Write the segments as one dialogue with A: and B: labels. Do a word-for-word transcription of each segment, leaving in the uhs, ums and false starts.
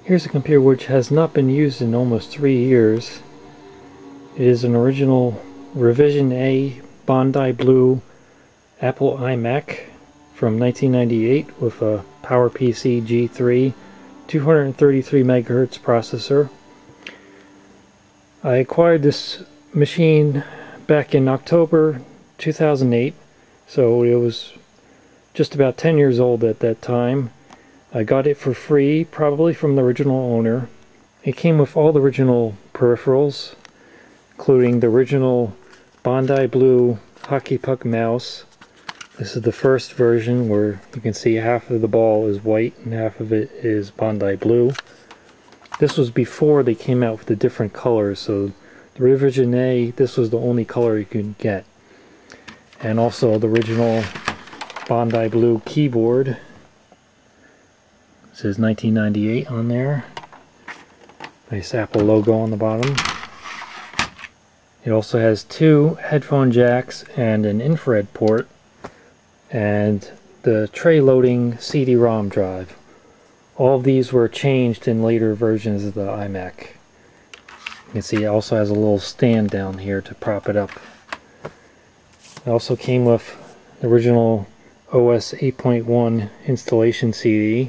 A: Here's a computer which has not been used in almost three years. It is an original Revision A Bondi Blue Apple iMac from nineteen ninety-eight with a PowerPC G three two hundred thirty-three megahertz processor. I acquired this machine back in October two thousand eight, so it was just about ten years old at that time. I got it for free, probably from the original owner. It came with all the original peripherals, including the original Bondi Blue hockey puck mouse. This is the first version where you can see half of the ball is white and half of it is Bondi Blue. This was before they came out with the different colors, so the Revision A, this was the only color you could get. And also the original Bondi Blue keyboard. It says nineteen ninety-eight on there. Nice Apple logo on the bottom. It also has two headphone jacks and an infrared port, and the tray loading C D ROM drive. All of these were changed in later versions of the iMac. You can see it also has a little stand down here to prop it up. It also came with the original O S eight point one installation C D.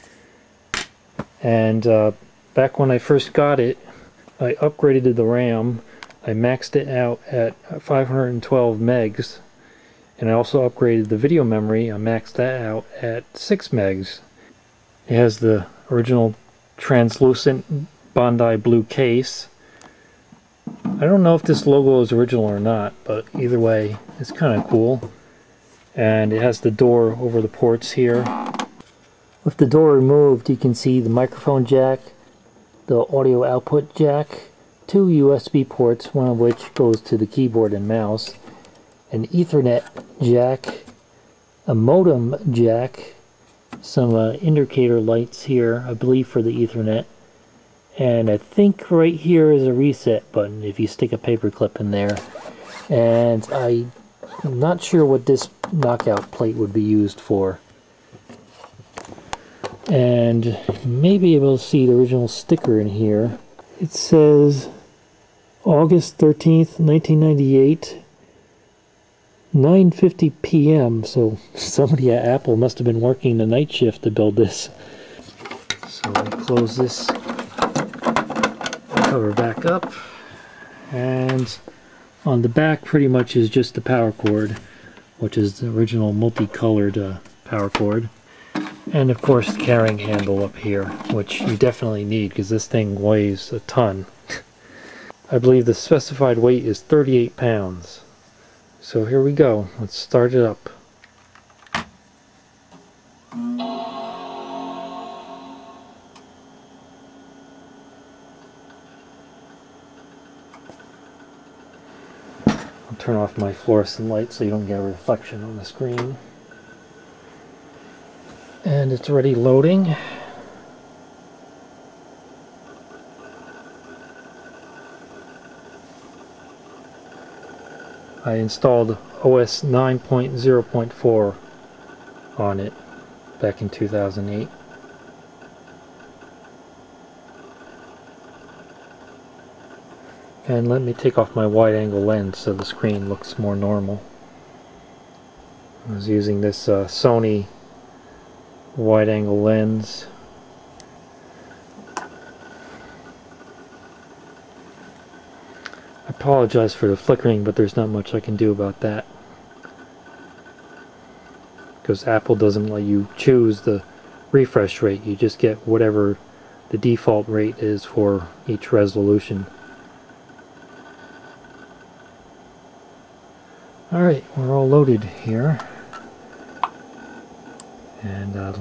A: And uh, back when I first got it, I upgraded the RAM. I maxed it out at five hundred twelve megs, and I also upgraded the video memory. I maxed that out at six megs. It has the original translucent Bondi Blue case. I don't know if this logo is original or not, but either way, it's kind of cool. And it has the door over the ports here. With the door removed, you can see the microphone jack, the audio output jack, two U S B ports, one of which goes to the keyboard and mouse, an Ethernet jack, a modem jack, some uh, indicator lights here, I believe for the Ethernet, and I think right here is a reset button if you stick a paper clip in there. And I, I'm not sure what this knockout plate would be used for. And you may be able to see the original sticker in here. It says August thirteenth, nineteen ninety-eight, nine fifty p m So somebody at Apple must have been working the night shift to build this. So we close this cover back up, and on the back pretty much is just the power cord, which is the original multicolored uh, power cord. And of course the carrying handle up here, which you definitely need because this thing weighs a ton. I believe the specified weight is thirty-eight pounds. So here we go. Let's start it up. I'll turn off my fluorescent light so you don't get a reflection on the screen. And it's already loading. I installed O S nine point oh point four on it back in two thousand eight. And let me take off my wide angle lens so the screen looks more normal. I was using this uh, Sony wide angle lens. I apologize for the flickering, but there's not much I can do about that, because Apple doesn't let you choose the refresh rate. You just get whatever the default rate is for each resolution. Alright, we're all loaded here. And uh,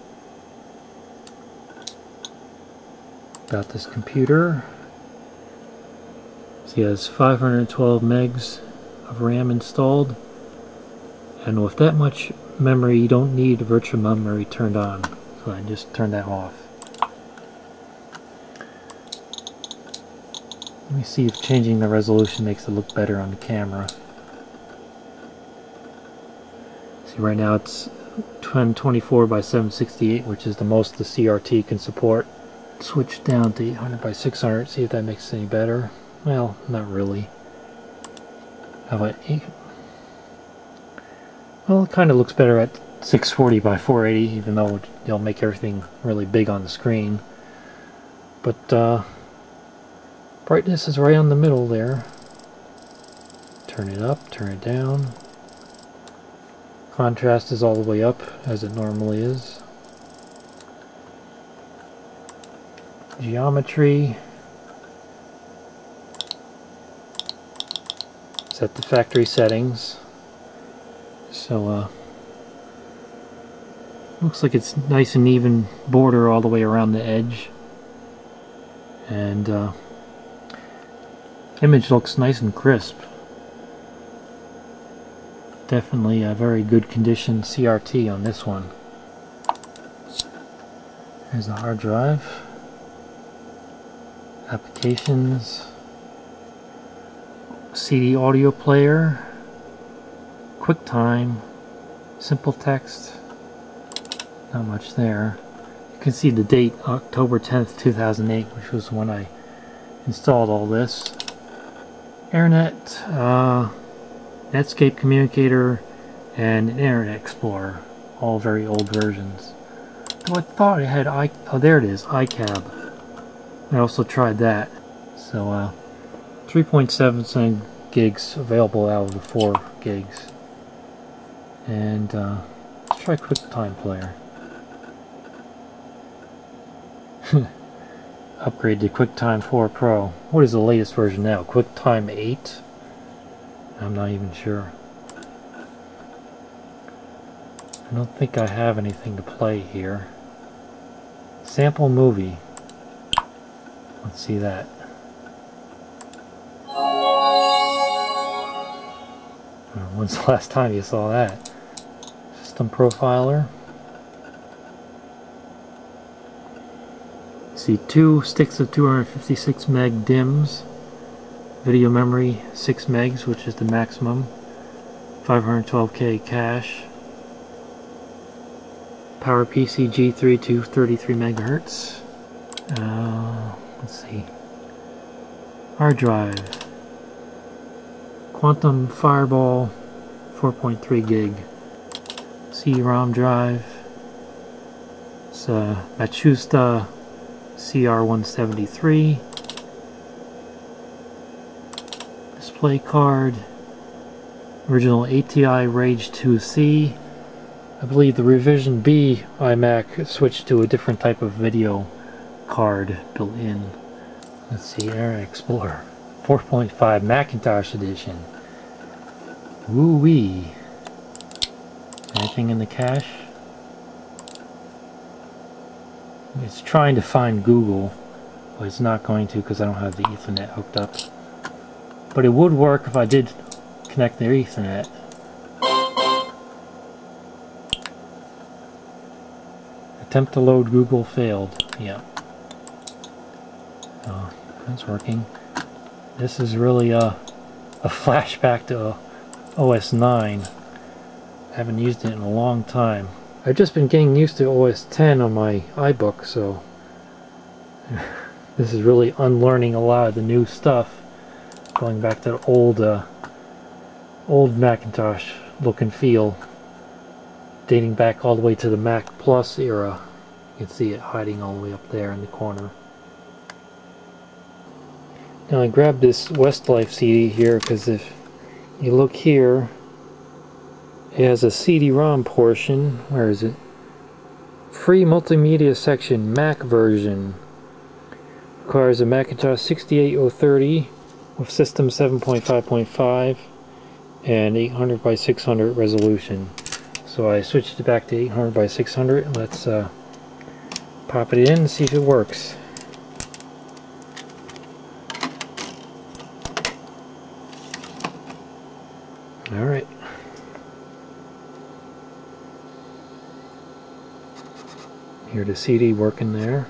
A: about this computer, so he has five hundred twelve megs of RAM installed, and with that much memory you don't need virtual memory turned on, so I just turned that off. Let me see if changing the resolution makes it look better on the camera. See, right now it's ten twenty-four by seven sixty-eight, which is the most the C R T can support. switch down to eight hundred by six hundred, see if that makes it any better. Well, not really. How about eight? Well, it kind of looks better at six forty by four eighty, even though it'll make everything really big on the screen. But uh, brightness is right on the middle there. Turn it up, turn it down. Contrast is all the way up, as it normally is. Geometry. Set the factory settings. So, uh, looks like it's nice and even border all the way around the edge. And, uh, image looks nice and crisp. Definitely a very good condition C R T on this one. Here's the hard drive. Applications. C D audio player. QuickTime. Simple text. Not much there. You can see the date, October tenth two thousand eight, which was when I installed all this. Internet. Uh, Netscape Communicator, and an Internet Explorer, all very old versions. Though I thought it had i oh there it is, iCab. I also tried that. So uh, three point seven seven gigs available out of the four gigs. And uh, let's try QuickTime Player. Upgrade to QuickTime four Pro. What is the latest version now? QuickTime eight? I'm not even sure. I don't think I have anything to play here. Sample movie. Let's see that. When's the last time you saw that? System profiler. See two sticks of two hundred fifty-six meg D I Ms. Video memory six megs, which is the maximum. five hundred twelve K cache. PowerPC G three to thirty-three megahertz. Uh, let's see. Hard drive. Quantum Fireball four point three gig. C ROM drive. It's a Matsushita C R one seventy-three. Display card, original A T I Rage two C. I believe the revision B iMac switched to a different type of video card built in. Let's see, Internet Explorer four point five Macintosh edition. Woo-wee. Anything in the cache? It's trying to find Google, but it's not going to because I don't have the Ethernet hooked up. But it would work if I did connect their Ethernet. Attempt to load Google failed. Yeah. Oh, that's working. This is really a, a flashback to O S nine. I haven't used it in a long time. I've just been getting used to O S ten on my iBook, so this is really unlearning a lot of the new stuff. Going back to the old, uh, old Macintosh look and feel, dating back all the way to the Mac Plus era. You can see it hiding all the way up there in the corner. Now I grabbed this Westlife C D here because if you look here, it has a C D ROM portion. Where is it? Free multimedia section, Mac version. Requires a Macintosh sixty-eight oh thirty with system seven point five point five and eight hundred by six hundred resolution. So I switched it back to eight hundred by six hundred. Let's uh, pop it in and see if it works. Alright. Hear the C D working there.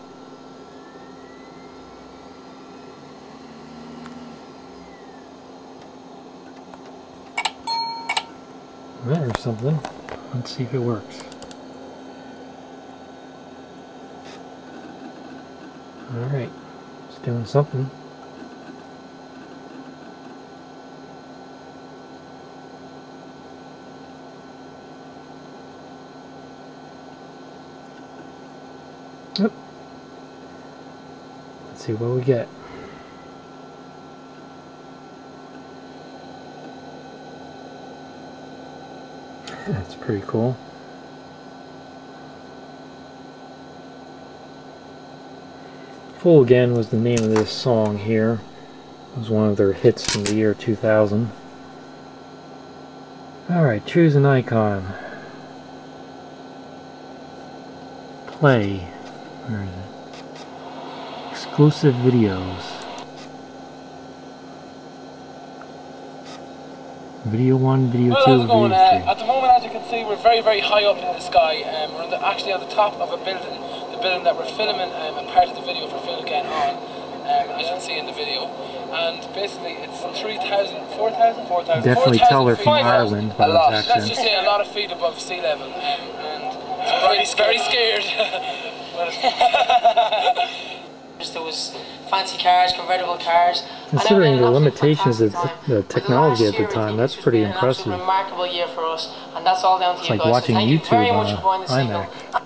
A: There's something. Let's see if it works. Alright, it's doing something. Yep. Let's see what we get. That's pretty cool. Fool Again was the name of this song here. It was one of their hits from the year two thousand. Alright, choose an icon. Play. Where is it? Exclusive videos. Video one, video
B: well,
A: two,
B: how's it going?
A: video three.
B: Uh, at the moment, as you can see, we're very, very high up in the sky. Um, we're on the, actually on the top of a building, the building that we're filming um, a part of the video for Phil Again on, um, as you can see in the video. And basically, it's three thousand, four thousand, four thousand,
A: Definitely tell her from Ireland by the accent.
B: Let's just say a lot of feet above sea level, um, and it's very, very scared.
C: There was fancy cars, convertible cars.
A: Considering the limitations of the technology at the time, that's pretty impressive.
C: It's been an remarkable year for us, and that's all down to
A: it's
C: you
A: like
C: guys.
A: watching
C: so thank
A: YouTube
C: you very
A: on
C: much for buying the
A: iMac.
C: signal.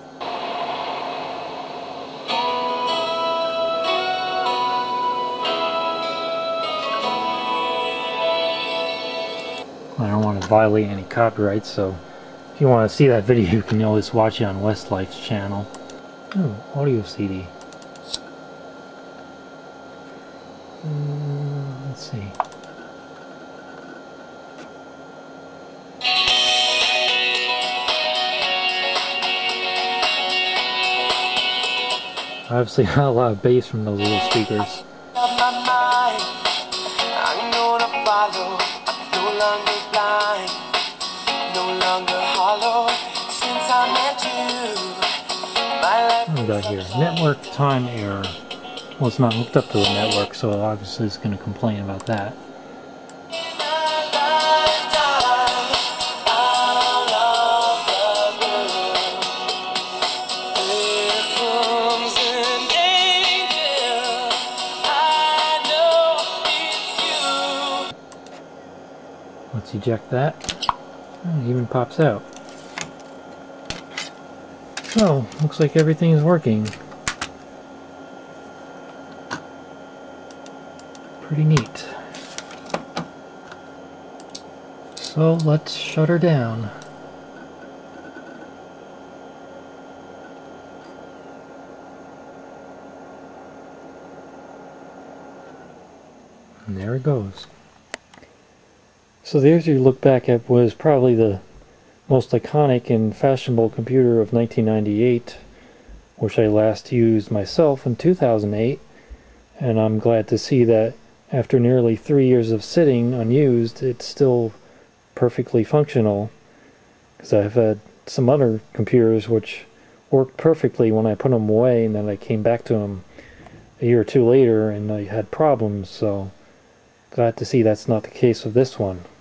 A: I don't want to violate any copyrights, so if you want to see that video, you can always watch it on Westlife's channel. Oh, audio C D. Mm, let's see. Obviously not a lot of bass from those little speakers. What we got here? Network time error. Well, it's not hooked up to the network, so obviously it's going to complain about that. Let's eject that. Oh, it even pops out. So, looks like everything is working. Pretty neat. So, let's shut her down. And there it goes. So there's your look back at what is probably the most iconic and fashionable computer of nineteen ninety-eight, which I last used myself in two thousand eight, and I'm glad to see that after nearly three years of sitting unused, it's still perfectly functional, because I've had some other computers which worked perfectly when I put them away, and then I came back to them a year or two later and I had problems, so glad to see that's not the case with this one.